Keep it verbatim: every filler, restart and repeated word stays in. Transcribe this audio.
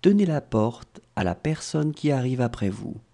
tenez la porte à la personne qui arrive après vous.